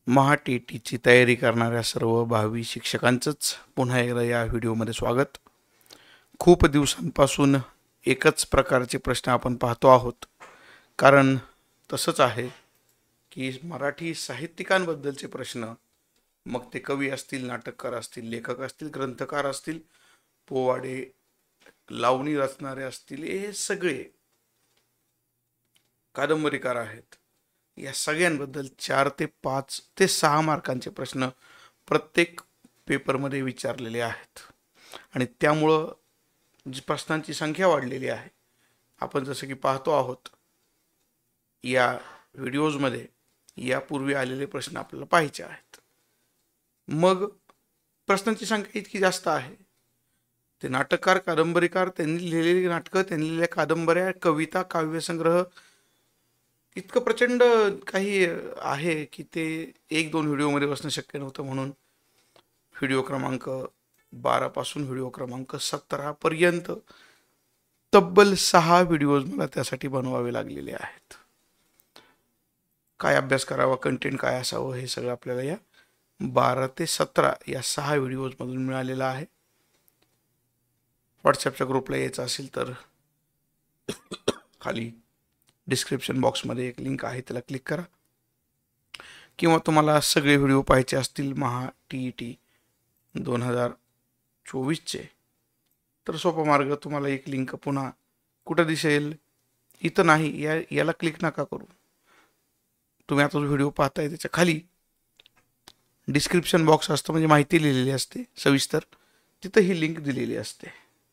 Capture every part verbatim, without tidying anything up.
महा T टीची तयारी करणाऱ्या सर्व भावी शिक्षकांचंच पुन्हा एकदा या व्हिडिओमध्ये स्वागत. खूप दिवसांपासून एकच प्रकारचे प्रश्न आपण पाहतो आहोत. कारण तसंच आहे की मराठी साहित्यिकांबद्दलचे प्रश्न, मग ते कवी असतील, नाटककार असतील, लेखक असतील, ग्रंथकार असतील, पोवाडे लावणी रचणारे असतील, हे सगळे कादंबरीकार आहेत. या सगळ्यांबद्दल चार ते पाच ते सहा मार्कांचे प्रश्न प्रत्येक पेपरमध्ये विचारलेले आहेत आणि त्यामुळं जी प्रश्नांची संख्या वाढलेली आहे. आपण जसं की पाहतो आहोत या व्हिडिओजमध्ये यापूर्वी आलेले प्रश्न आपल्याला पाहायचे आहेत. मग प्रश्नांची संख्या इतकी जास्त आहे. ते नाटककार, कादंबरीकार, त्यांनी लिहिलेली नाटकं, त्यांनी लिहिलेल्या कादंबऱ्या, कविता, काव्यसंग्रह इतकं प्रचंड काही आहे की ते एक दोन व्हिडिओमध्ये बसणं शक्य नव्हतं. म्हणून व्हिडिओ क्रमांक बारापासून व्हिडिओ क्रमांक सतरापर्यंत तब्बल सहा व्हिडिओज मला त्यासाठी बनवावे लागलेले आहेत. काय अभ्यास करावा, कंटेंट काय असावं, हे सगळं आपल्याला या बारा ते सतरा या सहा व्हिडिओजमधून मिळालेलं आहे. व्हॉट्सॲपच्या ग्रुपला यायचं असेल तर खाली डिस्क्रिप्शन बॉक्समध्ये एक लिंक आहे, त्याला क्लिक करा. किंवा तुम्हाला सगळे व्हिडिओ पाहायचे असतील महा टी ई टी दोन हजार चोवीसचे, तर सोपा मार्ग, तुम्हाला एक लिंक पुन्हा कुठं दिसेल, इथं नाही, या याला क्लिक नका करू. तुम्ही आता जो व्हिडिओ पाहताय त्याच्या खाली डिस्क्रिप्शन बॉक्स असतं, म्हणजे माहिती लिहिलेली असते सविस्तर, तिथं ही लिंक दिलेली असते.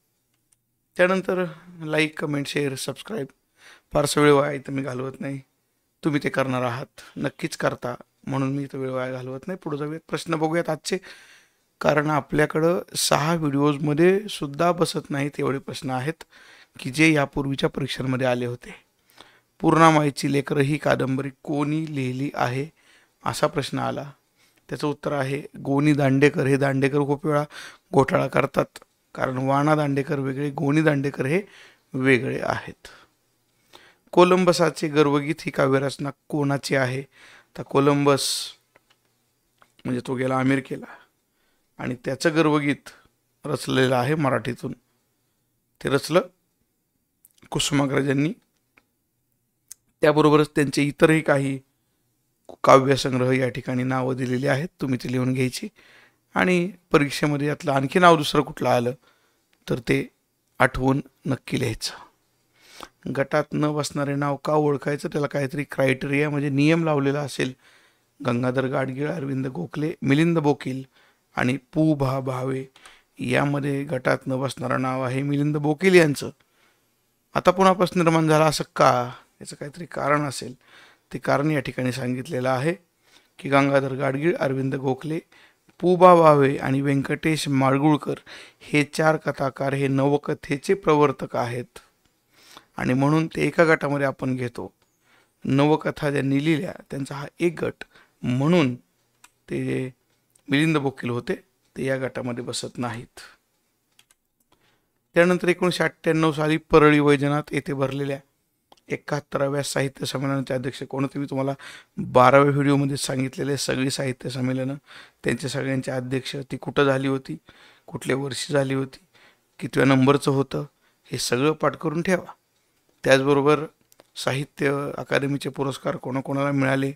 त्यानंतर लाईक, कमेंट, शेअर, सबस्क्राईब. फारसा वेळ वाया इथं मी घालवत नाही. तुम्ही ते करणार आहात, नक्कीच करता, म्हणून मी इथं वेळ वाया घालवत नाही. पुढे जाऊयात, प्रश्न बघूयात आजचे. कारण आपल्याकडं सहा व्हिडिओजमध्ये सुद्धा बसत नाहीत एवढे प्रश्न आहेत की जे यापूर्वीच्या परीक्षांमध्ये आले होते. पूर्णामाईची लेकरं ही कादंबरी कोणी लिहिली आहे असा प्रश्न आला. त्याचं उत्तर आहे गोनी दांडेकर. हे दांडेकर खूप वेळा घोटाळा करतात, कारण वाणा दांडेकर वेगळे, गोनी दांडेकर हे वेगळे आहेत. कोलंबसाचे गर्वगीत ही काव्यरचना कोणाची आहे? तर कोलंबस म्हणजे तो गेला अमेरिकेला आणि त्याचं गर्वगीत रचलेलं आहे मराठीतून. ते रचलं कुसुमाग्रजांनी. त्याबरोबरच त्यांचे इतरही काही काव्यसंग्रह या ठिकाणी नावं दिलेली आहेत, तुम्ही ते लिहून घ्यायची. आणि परीक्षेमध्ये यातलं आणखी नाव दुसरं कुठलं आलं तर ते आठवून नक्की लिहायचं. गटात न बसणारे नाव का ओळखायचं, त्याला काहीतरी क्रायटेरिया म्हणजे नियम लावलेला असेल. गंगाधर गाडगीळ, अरविंद गोखले, मिलिंद बोकील आणि पु भा भावे यामध्ये गटात न बसणारं नाव आहे मिलिंद बोकील यांचं. आता पुन्हा प्रश्न निर्माण झाला असं का, याचं काहीतरी कारण असेल. ते कारण या ठिकाणी सांगितलेलं आहे की गंगाधर गाडगीळ, अरविंद गोखले, पु भा भावे आणि व्यंकटेश माडगुळकर हे चार कथाकार हे नवकथेचे प्रवर्तक आहेत आणि म्हणून ते एका गटामध्ये आपण घेतो. नवकथा ज्यांनी लिहिल्या त्यांचा हा एक गट, म्हणून ते जे मिलिंद बोकील होते ते या गटामध्ये बसत नाहीत. त्यानंतर एकोणीसशे अठ्ठ्याण्णव साली परळी वैजनाथ येथे भरलेल्या एकाहत्तराव्या साहित्य संमेलनाचे अध्यक्ष कोण होते? मी तुम्हाला बाराव्या व्हिडिओमध्ये सांगितलेले सगळी साहित्य संमेलनं, त्यांचे सगळ्यांचे अध्यक्ष, ती कुठं झाली होती, कुठल्या वर्षी झाली होती, कितव्या नंबरचं होतं, हे सगळं पाठ करून ठेवा. त्याचबरोबर साहित्य अकादमीचे पुरस्कार कोणाकोणाला मिळाले,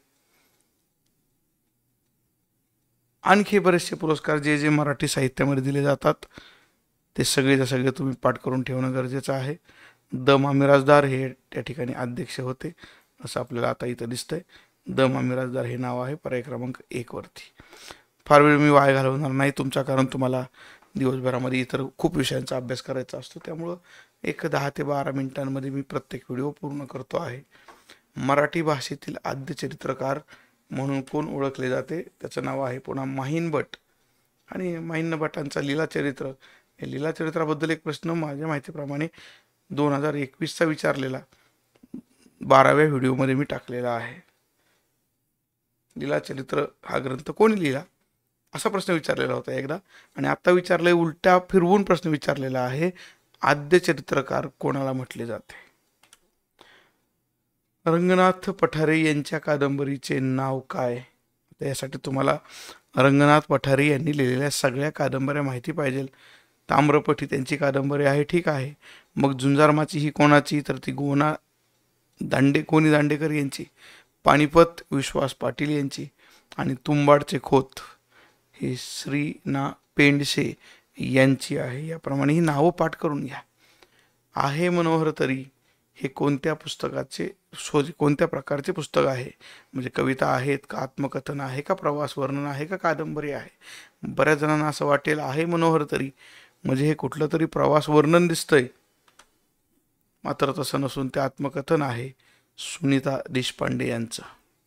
आणखी बरेचसे पुरस्कार जे जे मराठी साहित्यामध्ये दिले जातात ते सगळेच्या सगळे तुम्ही पाठ करून ठेवणं गरजेचं आहे. द मा मिराजदार हे त्या ठिकाणी अध्यक्ष होते असं आपल्याला आता इथं दिसतंय. द मा मिराजदार हे नाव आहे पर्याय क्रमांक एक वरती. फार वेळ मी वाया घालवणार नाही तुमचा, कारण तुम्हाला दिवसभरामध्ये इतर खूप विषयांचा अभ्यास करायचा असतो. त्यामुळं एक दहा ते बारा मिनिटांमध्ये मी प्रत्येक व्हिडिओ पूर्ण करतो आहे. मराठी भाषेतील आद्य चरित्रकार म्हणून कोण ओळखले जाते, त्याचं नाव आहे पुन्हा माहीन भट. आणि माहीन भटांचा लीलाचरित्र, या लीलाचरित्राबद्दल एक प्रश्न माझ्या माहितीप्रमाणे दोन हजार एकवीसचा विचारलेला बाराव्या व्हिडिओमध्ये मी टाकलेला आहे. लीलाचरित्र हा ग्रंथ कोणी लिहिला असा प्रश्न विचारलेला होता एकदा, आणि आता विचारलंय उलट्या फिरवून प्रश्न विचारलेला आहे, आद्य चरित्रकार कोणाला म्हटले जाते? रंगनाथ पठारे यांच्या कादंबरीचे नाव काय? तर यासाठी तुम्हाला रंगनाथ पठारे यांनी लिहिलेल्या सगळ्या कादंबऱ्या माहिती पाहिजे. ताम्रपठी त्यांची कादंबरी आहे, ठीक आहे. मग झुंजारमाची ही कोणाची, तर ती गोना दांडे कोणी दांडेकर यांची. पानिपत विश्वास पाटील यांची. आणि तुंबाडचे खोत हे श्री ना पेंडसे यांची आहे. याप्रमाणे ही नावं पाठ करून घ्या. आहे मनोहर तरी हे कोणत्या पुस्तकाचे शोध कोणत्या प्रकारचे पुस्तक आहे, म्हणजे कविता आहेत का, आत्मकथन आहे का, प्रवास वर्णन आहे का, कादंबरी आहे. बऱ्याच जणांना असं वाटेल आहे मनोहर तरी म्हणजे हे कुठलं तरी प्रवास वर्णन दिसतंय, मात्र तसं नसून ते आत्मकथन आहे सुनीता देशपांडे यांचं.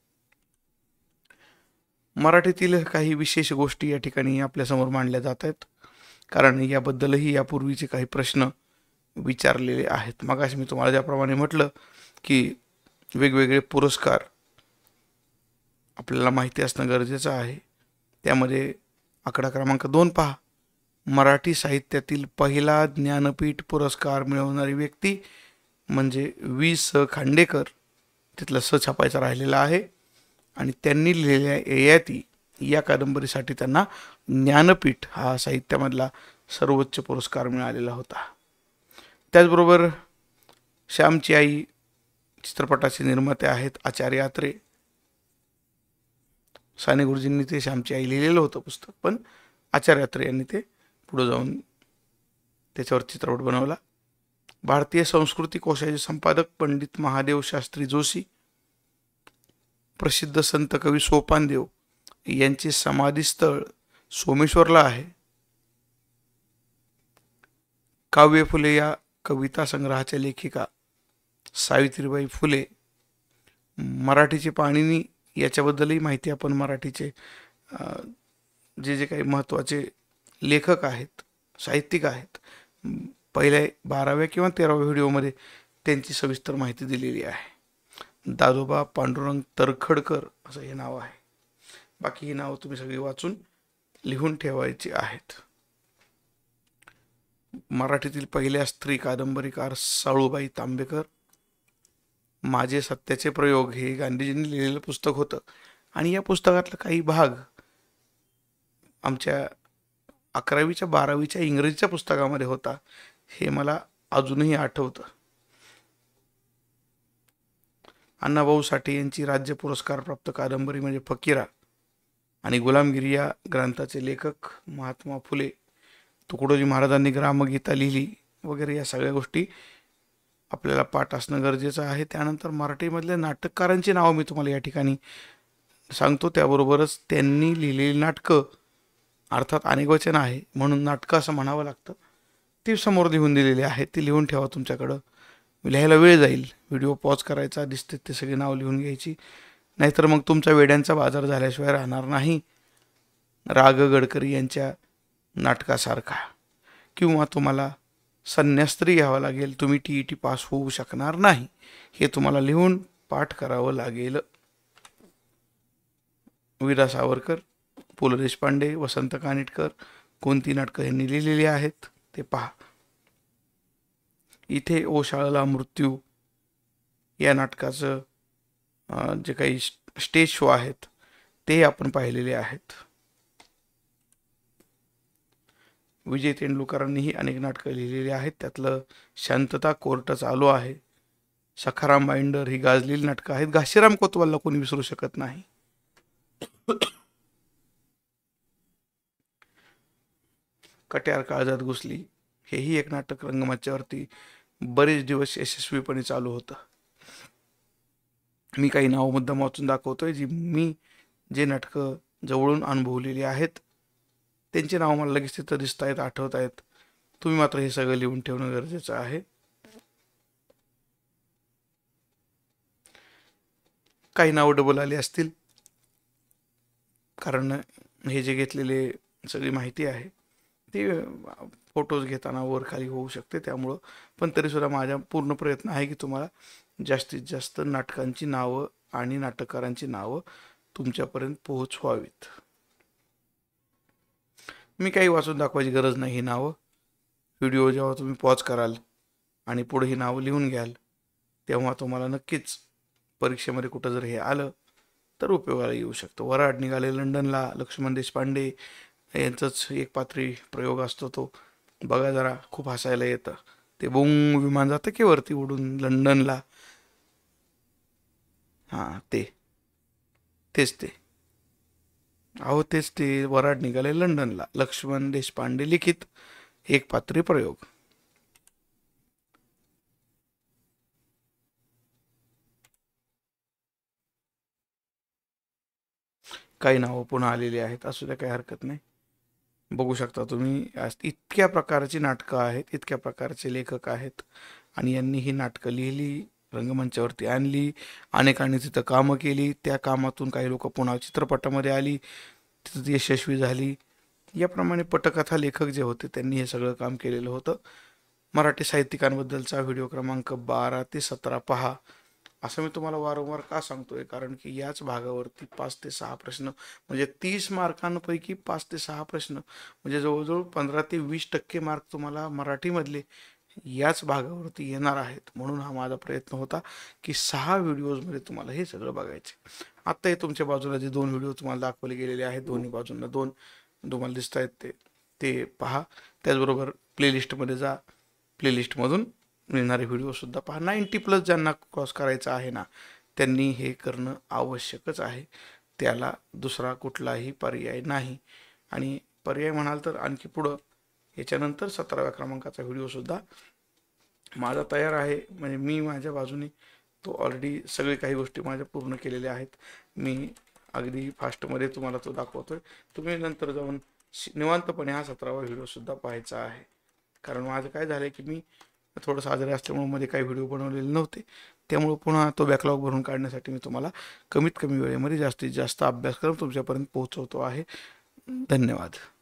मराठीतील काही विशेष गोष्टी या ठिकाणी आपल्यासमोर मांडल्या जात आहेत, कारण याबद्दलही यापूर्वीचे काही प्रश्न विचारलेले आहेत. मगाशी मी तुम्हाला ज्याप्रमाणे म्हटलं की वेगवेगळे पुरस्कार आपल्याला माहिती असणं गरजेचं आहे. त्यामध्ये आकडा क्रमांक दोन पहा. मराठी साहित्यातील पहिला ज्ञानपीठ पुरस्कार मिळवणारी व्यक्ती म्हणजे वि स खांडेकर. तिथलं स छापायचा राहिलेला आहे. आणि त्यांनी लिहिलेल्या ययाती या कादंबरीसाठी त्यांना ज्ञानपीठ हा साहित्यामधला सर्वोच्च पुरस्कार मिळालेला होता. त्याचबरोबर श्यामची आई चित्रपटाचे निर्माते आहेत आचार्य आत्रे. साने गुरुजींनी ते श्यामची आई लिहिलेलं होतं पुस्तक, पण आचार्य आत्रे यांनी ते पुढे जाऊन त्याच्यावर चित्रपट बनवला. भारतीय संस्कृती कोशाचे संपादक पंडित महादेव शास्त्री जोशी. प्रसिद्ध संत कवी सोपानदेव यांचे समाधीस्थळ सोमेश्वरला आहे. काव्य फुले या कविता संग्रहाच्या लेखिका सावित्रीबाई फुले. मराठीचे पाणिनी याच्याबद्दलही माहिती आपण मराठीचे जे जे काही महत्त्वाचे लेखक आहेत, साहित्यिक आहेत, पहिल्या बाराव्या किंवा तेराव्या व्हिडिओमध्ये त्यांची सविस्तर माहिती दिलेली आहे. दादोबा पांडुरंग तरखडकर असं हे नाव आहे. बाकी ही नावं तुम्ही सगळी वाचून लिहून ठेवायची आहेत. मराठीतील पहिल्या स्त्री कादंबरीकार साळूबाई तांबेकर. माझे सत्याचे प्रयोग हे गांधीजींनी लिहिलेलं पुस्तक होतं, आणि या पुस्तकातला काही भाग आमच्या अकरावीच्या बारावीच्या इंग्रजीच्या पुस्तकामध्ये होता, हे मला अजूनही आठवतं. अण्णाभाऊ साठे यांची राज्य पुरस्कार प्राप्त कादंबरी म्हणजे फकीरा. आणि गुलामगिरी या ग्रंथाचे लेखक महात्मा फुले. तुकडोजी महाराजांनी ग्रामगीता लिहिली वगैरे या सगळ्या गोष्टी आपल्याला पाठ असणं गरजेचं आहे. त्यानंतर मराठीमधल्या नाटककारांची नावं मी तुम्हाला या ठिकाणी सांगतो. त्याबरोबरच त्यांनी लिहिलेली नाटकं, अर्थात अनेकवचन आहे म्हणून नाटकं असं म्हणावं लागतं, ती समोर लिहून दिलेली आहे. ती लिहून ठेवा तुमच्याकडं. लिहायला वेळ जाईल, व्हिडिओ पॉज करायचा, दिसते ते सगळे नाव लिहून घ्यायची, नाहीतर मग तुमचा वेड्यांचा बाजार झाल्याशिवाय राहणार नाही. राग गडकरी यांच्या नाटकासारखा. किंवा तुम्हाला संन्यास्त्री घ्यावा लागेल, तुम्ही टी ई टी पास होऊ शकणार नाही, हे तुम्हाला लिहून पाठ करावं लागेल. विदा सावरकर, पु ल देशपांडे, वसंत कानिटकर कोणती नाटकं यांनी लिहिलेली आहेत ते पहा. इथे ओशाळला मृत्यू या नाटकाचं जे काही स्टेज शो आहेत ते आपण पाहिलेले आहेत. विजय तेंडुलकरांनीही अनेक नाटकं लिहिलेली आहेत. त्यातलं शांतता कोर्ट चालू आहे, सखाराम बाइंडर ही गाजलेली नाटकं आहेत. घाशीराम कोतवालला कोणी विसरू शकत नाही. कट्यार काळजात घुसली हेही एक नाटक रंगमंचावरती बरेच दिवस यशस्वीपणे चालू होतं. मी काही नाव मुद्दाम वाचून दाखवतोय, जी मी जे नाटकं जवळून अनुभवलेली आहेत त्यांचे नाव मला लगेच तिथं दिसत आहेत, आठवत आहेत. तुम्ही मात्र हे सगळं लिहून ठेवणं गरजेचं आहे. काही नावं डबल आली असतील, कारण हे जे घेतलेले सगळी माहिती आहे ते फोटोज घेताना वर खाली होऊ शकते, त्यामुळं पण तरीसुद्धा माझा पूर्ण प्रयत्न आहे की तुम्हाला जास्तीत जास्त नाटकांची नावं आणि नाटककारांची नावं तुमच्यापर्यंत पोहोचवावीत. मी काही वाचून दाखवायची गरज नाही. ही नावं व्हिडिओ जेव्हा तुम्ही पॉज कराल आणि पुढे ही नावं लिहून घ्याल तेव्हा तुम्हाला नक्कीच परीक्षेमध्ये कुठं जर हे आलं तर उपयोगाला येऊ शकतो. वऱ्हाड निघाले लंडनला, लक्ष्मण देशपांडे यांचाच एक पात्री प्रयोग असतो तो. बघा जरा, खूप हसायला येतं. ते बोंग विमान जातं की वरती उडून लंडनला. हां, ते तेच ते अहो तेच ते वऱ्हाड निघाले लंडनला, लक्ष्मण देशपांडे लिखित एक पात्री प्रयोग. काही नावं पुन्हा आलेली आहेत, असू द्या, काही हरकत नाही. बघू शकता तुम्ही, इतक्या प्रकारची नाटकं आहेत, इतक्या प्रकारचे लेखक आहेत, आणि यांनी ही नाटकं लिहिली, रंगमंचावरती आणली, अनेकांनी तिथं कामं केली. त्या कामातून काही लोक पुन्हा चित्रपटामध्ये आली, तिथं यशस्वी झाली. याप्रमाणे पटकथा लेखक जे होते त्यांनी हे सगळं काम केलेलं होतं. मराठी साहित्यिकांबद्दलचा व्हिडिओ क्रमांक बारा ते सतरा पहा. असं मी तुम्हाला वारंवार का सांगतोय, कारण की याच भागावरती पाच ते सहा प्रश्न, म्हणजे तीस मार्कांपैकी पाच ते सहा प्रश्न, म्हणजे जवळजवळ पंधरा ते वीस टक्के मार्क तुम्हाला मराठीमधले याच भागावरती येणार आहेत. म्हणून हा माझा प्रयत्न होता की सहा व्हिडिओजमध्ये तुम्हाला हे सगळं बघायचे. आत्ता हे तुमच्या बाजूला जे दोन व्हिडिओ तुम्हाला दाखवले गेलेले आहेत, दोन्ही बाजूंना दोन तुम्हाला दिसत आहेत, ते ते पहा. त्याचबरोबर प्लेलिस्टमध्ये जा, प्लेलिस्टमधून मिळणारे व्हिडिओसुद्धा पहा. नाईंटी प्लस ज्यांना क्रॉस करायचं आहे ना, त्यांनी हे करणं आवश्यकच आहे. त्याला दुसरा कुठलाही पर्याय नाही. आणि पर्याय म्हणाल तर आणखी पुढं याच्यानंतर सतराव्या क्रमांकाचा व्हिडिओसुद्धा माझा तयार आहे. म्हणजे मी माझ्या बाजूने तो ऑलरेडी सगळे काही गोष्टी माझ्या पूर्ण केलेल्या आहेत. मी अगदी फास्टमध्ये तुम्हाला तो दाखवतोय. तुम्ही नंतर जाऊन निवांतपणे हा सतरावा व्हिडिओसुद्धा पाहायचा आहे. कारण माझं काय झालं की मी थोडंसं आजारी असल्यामुळे मध्ये काही व्हिडिओ बनवलेले नव्हते, त्यामुळे पुन्हा तो बॅकलॉग भरून काढण्यासाठी मी तुम्हाला कमीत कमी वेळेमध्ये जास्तीत जास्त अभ्यासक्रम तुमच्यापर्यंत पोहोचवतो आहे. धन्यवाद.